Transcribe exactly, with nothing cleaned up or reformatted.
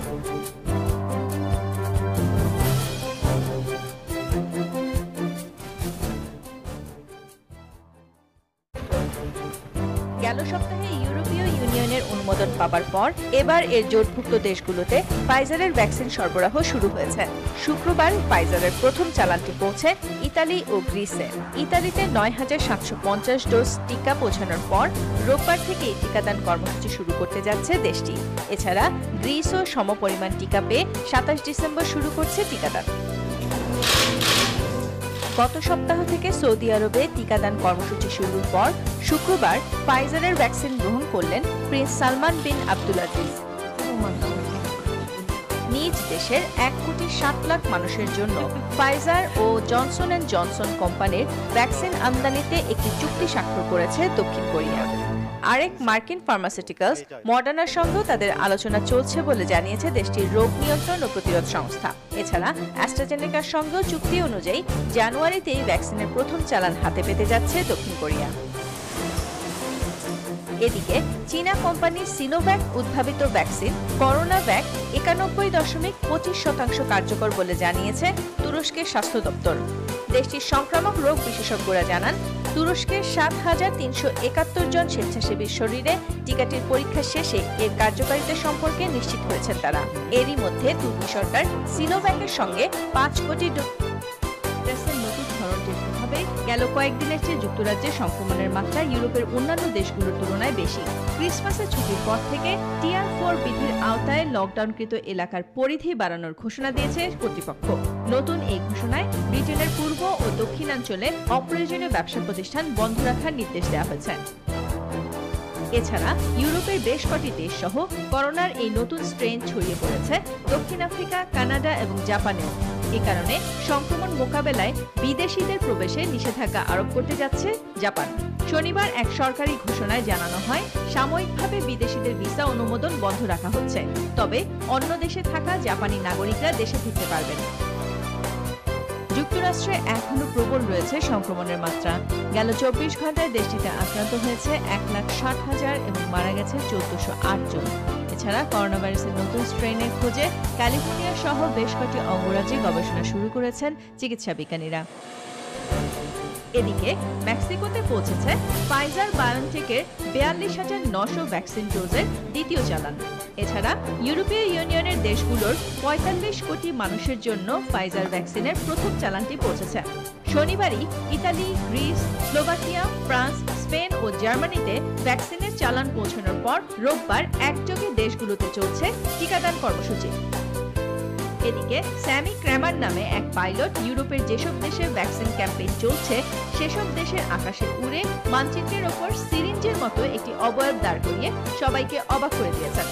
গেল সপ্তাহে ইউরোপীয় ইউনিয়নের অনুমোদন পাবার পর এবার এর জোটভুক্ত দেশগুলোতে ফাইজারের ভ্যাকসিন সরবরাহ শুরু হয়েছে। শুক্রবার ফাইজারের প্রথম চালানটি পৌঁছে ইতালি ও গ্রিসে। ইতালিতে নয় হাজার সাতশো পঞ্চাশ ডোজ টিকা পৌঁছানোর পর রোববার থেকে এই টিকাদান কর্মসূচি শুরু করতে যাচ্ছে দেশটি। এছাড়া গ্রিসও সমপরিমাণ টিকা পেয়ে সাতাশ ডিসেম্বর শুরু করছে টিকাদান। গত সপ্তাহ থেকে সৌদি আরবে টিকাদান কর্মসূচি শুরুর পর শুক্রবার ফাইজারের ভ্যাকসিন গ্রহণ করলেন প্রিন্স সালমান বিন আব্দুলাজিজ। নিজ দেশের এক কোটি সাত লাখ মানুষের জন্য ফাইজার ও জনসন অ্যান্ড জনসন কোম্পানির ভ্যাকসিন আমদানিতে একটি চুক্তি স্বাক্ষর করেছে দক্ষিণ কোরিয়া। আরেক মার্কিন ফার্মাসিউটিক্যালস মডার্নার সঙ্গেও তাদের আলোচনা চলছে বলে জানিয়েছে দেশটির রোগ নিয়ন্ত্রণ ও প্রতিরোধ সংস্থা। এছাড়া অ্যাস্ট্রাজেনেকার সঙ্গেও চুক্তি অনুযায়ী জানুয়ারিতেই ভ্যাকসিনের প্রথম চালান হাতে পেতে যাচ্ছে দক্ষিণ কোরিয়া। এদিকে চীনা কোম্পানি সিনোভ্যাক উদ্ভাবিত ভ্যাকসিন করোনা ভ্যাক একানব্বই দশমিক পঁচিশ শতাংশ কার্যকর বলে জানিয়েছে তুরস্কের স্বাস্থ্য দপ্তর। দেশটির সংক্রামক রোগ বিশেষজ্ঞরা জানান, তুরস্কের সাত হাজার তিনশো একাত্তর জন স্বেচ্ছাসেবীর শরীরে টিকাটির পরীক্ষা শেষে এর কার্যকারিতা সম্পর্কে নিশ্চিত হয়েছেন তারা। এরই মধ্যে তুর্কি সরকার সিনোভ্যাকের সঙ্গে পাঁচ কোটি ডোজের নতুন ধরনটির প্রভাবে গেল কয়েকদিনের চেয়ে যুক্তরাজ্যে সংক্রমণের মাত্রা ইউরোপের অন্যান্য দেশগুলোর তুলনায় বেশি। ক্রিসমাসের ছুটির পর থেকে টিয়ার ফোর বিধির আওতায় লকডাউনকৃত এলাকার পরিধি বাড়ানোর ঘোষণা দিয়েছে কর্তৃপক্ষ। নতুন এই ঘোষণায় ব্রিটেনের পূর্ব ও দক্ষিণাঞ্চলে অপ্রয়োজনীয় ব্যবসা প্রতিষ্ঠান বন্ধ রাখার নির্দেশ দেওয়া হয়েছে। এছাড়া ইউরোপের বেশ কটি দেশ সহ করোনার এই নতুন স্ট্রেন ছড়িয়ে পড়েছে দক্ষিণ আফ্রিকা, কানাডা এবং জাপানেও। এ কারণে সংক্রমণ মোকাবেলায় বিদেশিদের প্রবেশে নিষেধাজ্ঞা আরোপ করতে যাচ্ছে জাপান। শনিবার এক সরকারি ঘোষণায় জানানো হয়, সাময়িকভাবে বিদেশিদের ভিসা অনুমোদন বন্ধ রাখা হচ্ছে, তবে অন্য দেশে থাকা জাপানি নাগরিকরা দেশে ফিরতে পারবেন। যুক্তরাষ্ট্রে এখনো প্রবল রয়েছে সংক্রমণের মাত্রা। গেল চব্বিশ ঘন্টায় দেশটিতে আক্রান্ত হয়েছে এক লাখ ষাট হাজার এবং মারা গেছে চোদ্দশো আট জন। এছাড়া করোনা ভাইরাসের নতুন স্ট্রেনের খোঁজে ক্যালিফোর্নিয়া সহ বেশ কয়েকটি অঙ্গরাজ্যে গবেষণা শুরু করেছেন চিকিৎসা বিজ্ঞানীরা। এদিকে মেক্সিকোতে পৌঁছেছে ফাইজার বায়োনটেকের বিয়াল্লিশ হাজার নশো ভ্যাকসিন ডোজের দ্বিতীয় চালান। এছাড়া ইউরোপীয় ইউনিয়নের দেশগুলোর পঁয়তাল্লিশ কোটি মানুষের জন্য ফাইজার ভ্যাকসিনের প্রথম চালানটি পৌঁছেছে। শনিবারই Italy, Greece, Slovakia, France, Spain ও জার্মানিতে ভ্যাকসিনের চালান পৌঁছানোর পর রোববার একযোগে দেশগুলোতে চলছে টিকাদান কর্মসূচি। এদিকে স্যামি ক্র্যামার নামে এক পাইলট ইউরোপের যেসব দেশে ভ্যাকসিন ক্যাম্পেইন চলছে সেসব দেশের আকাশে উড়ে মানচিত্রের ওপর সিরিঞ্জের মতো একটি অবয়ব দাঁড় করিয়ে সবাইকে অবাক করে দিয়েছেন।